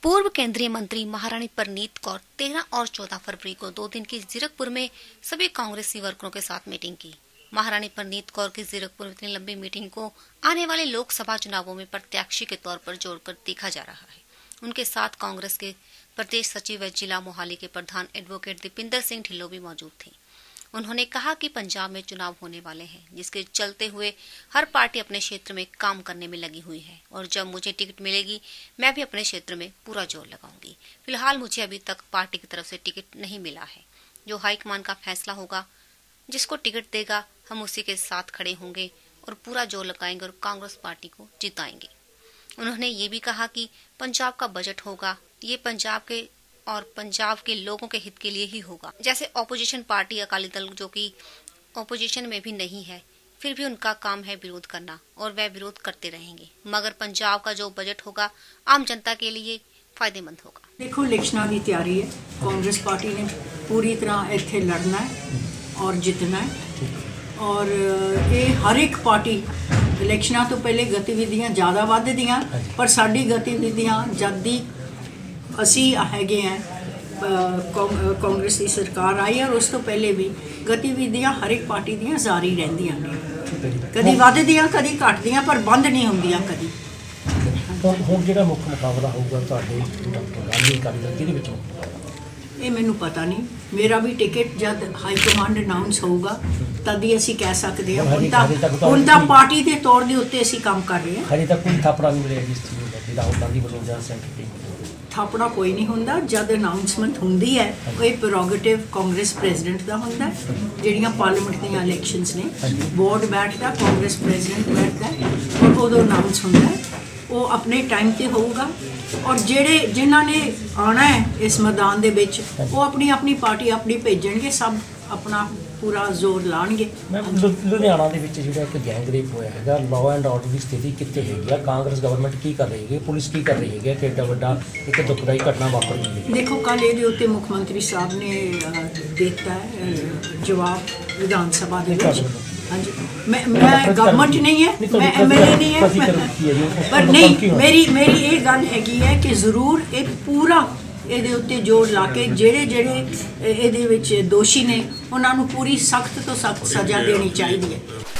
पूर्व केंद्रीय मंत्री महारानी परनीत कौर 13 और 14 फरवरी को 2 दिन की जीरकपुर में सभी कांग्रेसी वर्करों के साथ मीटिंग की। महारानी परनीत कौर की जीरकपुर में इतनी लंबी मीटिंग को आने वाले लोकसभा चुनावों में प्रत्याशी के तौर पर जोड़कर देखा जा रहा है। उनके साथ कांग्रेस के प्रदेश सचिव व जिला मोहाली के प्रधान एडवोकेट दीपिंदर सिंह ढिल्लों भी मौजूद थे। उन्होंने कहा कि पंजाब में चुनाव होने वाले हैं, जिसके चलते हुए हर पार्टी अपने क्षेत्र में काम करने में लगी हुई है और जब मुझे टिकट मिलेगी मैं भी अपने क्षेत्र में पूरा जोर लगाऊंगी। फिलहाल मुझे अभी तक पार्टी की तरफ से टिकट नहीं मिला है। जो हाईकमान का फैसला होगा, जिसको टिकट देगा, हम उसी के साथ खड़े होंगे और पूरा जोर लगाएंगे और कांग्रेस पार्टी को जिताएंगे। उन्होंने ये भी कहा कि पंजाब का बजट होगा, ये पंजाब के लोगों के हित के लिए ही होगा। जैसे ऑपोजिशन पार्टी अकाली दल जो कि ऑपोजिशन में भी नहीं है, फिर भी उनका काम है विरोध करना और वह विरोध करते रहेंगे, मगर पंजाब का जो बजट होगा आम जनता के लिए फायदेमंद होगा। देखो, इलेक्शनां की तैयारी है। कांग्रेस पार्टी ने पूरी तरह इत्थे लड़ना है और जितना है और ये हर एक पार्टी इलेक्शनां तो पहले गतिविधियां ज़्यादा वधदियां, पर साडी गतिविधियां जद दी असी हैगे हैं कांग्रेस की सरकार आई और उस तो पहले भी गतिविधियां हर एक पार्टी दियां जारी रहिंदियां ने, कदी वधदियां कदी घटदियां, पर बंद नहीं होंदियां कदी। ਹੁਣ ਜਿਹੜਾ ਮੁੱਖ ਮੁਕਾਬਲਾ ਹੋਊਗਾ ਤੁਹਾਡੇ ਡਾਕਟਰ ਗਾਂਧੀ ਅਕਾਲੀ ਦਲ ਕਿਹਦੇ ਵਿੱਚ ਹੋਊਗਾ? ਇਹ ਮੈਨੂੰ ਪਤਾ ਨਹੀਂ। ਮੇਰਾ ਵੀ ਟਿਕਟ ਜਦ ਹਾਈ ਕਮਾਂਡ ਅਨਾਉਂਸ ਹੋਊਗਾ ਤਦ ਹੀ ਅਸੀਂ ਕਹਿ ਸਕਦੇ ਹਾਂ। ਹੁਣ ਤਾਂ ਪਾਰਟੀ ਦੇ ਤੌਰ ਦੇ ਉੱਤੇ ਅਸੀਂ ਕੰਮ ਕਰ ਰਹੇ ਹਾਂ। ਹਜੇ ਤੱਕ ਕੋਈ ਥਾਪੜਾ ਨਹੀਂ ਮਿਲਿਆ ਜਿਸ ਚੀਜ਼ ਦਾ ਜਿਹੜਾ ਰਾਹੁਲ ਗਾਂਧੀ ਵੱਲੋਂ ਜਾਂ ਸੈਂਟਰ ਥਾਪੜਾ ਕੋਈ ਨਹੀਂ ਹੁੰਦਾ। ਜਦ ਅਨਾਉਂਸਮੈਂਟ ਹੁੰਦੀ ਹੈ ਇਹ ਪ੍ਰੋਰੋਗੇਟਿਵ ਕਾਂਗਰਸ ਪ੍ਰੈਜ਼ੀਡੈਂਟ ਦਾ ਹੁੰਦਾ। ਜਿਹੜੀਆਂ ਪਾਰਲੀਮੈਂਟ ਦੀਆਂ ਇਲੈਕਸ਼ਨਸ ਨੇ, ਬੋਰਡ ਬੈਠਦਾ, ਕਾਂਗਰਸ ਪ੍ਰੈਜ਼ੀਡੈਂਟ ਬੈਠਦਾ ਔਰ ਉਦੋਂ ਅਨਾਉਂਸ ਹੁੰਦਾ। ਉਹ ਆਪਣੇ ਟਾਈਮ ਤੇ ਹੋਊਗਾ ਔਰ ਜਿਨ੍ਹਾਂ ਨੇ ਆਉਣਾ ਹੈ ਇਸ ਮੈਦਾਨ ਦੇ ਵਿੱਚ ਉਹ ਆਪਣੀ ਆਪਣੀ ਪਾਰਟੀ ਆਪਣੀ ਭੇਜਣਗੇ, ਸਭ ਆਪਣਾ ਪੂਰਾ ਜ਼ੋਰ ਲਾਣਗੇ। ਲੁਧਿਆਣਾ ਦੇ ਵਿੱਚ ਜਿਹੜਾ ਇੱਕ ਗੈਂਗ ਰੇਪ ਹੋਇਆ ਹੈਗਾ, ਲਾਅ ਐਂਡ ਆਰਡਰ ਦੀ ਸਥਿਤੀ ਕਿੱਥੇ ਹੈਗੀ ਆ? ਕਾਂਗਰਸ ਗਵਰਨਮੈਂਟ ਕੀ ਕਰ ਰਹੀ ਹੈ, ਪੁਲਿਸ ਕੀ ਕਰ ਰਹੀ ਹੈਗੀ ਕਿ ਏਡਾ ਵੱਡਾ ਇੱਕ ਦੁਖਦਾਈ ਘਟਨਾ ਵਾਪਰ ਗਈ ਹੈ? ਦੇਖੋ, ਕੱਲ੍ਹ ਇਹਦੇ ਉੱਤੇ ਮੁੱਖ ਮੰਤਰੀ ਸਾਹਿਬ ਨੇ ਦਿੱਤਾ ਹੈ ਜਵਾਬ ਵਿਧਾਨ ਸਭਾ ਦੇ ਵਿੱਚ। ਹਾਂਜੀ, मैं गवर्नमेंट नहीं है, मैं MLA नहीं है, पर नहीं मेरी ये गल हैगी है कि जरूर एक पूरा ਇਹਦੇ ਉੱਤੇ ਜੋਰ ਲਾ ਕੇ ਜਿਹੜੇ ਇਹਦੇ ਵਿੱਚ ਦੋਸ਼ੀ ਨੇ ਉਹਨਾਂ ਨੂੰ ਪੂਰੀ ਸਖਤ ਤੋਂ ਸਖਤ ਸਜ਼ਾ ਦੇਣੀ ਚਾਹੀਦੀ ਹੈ।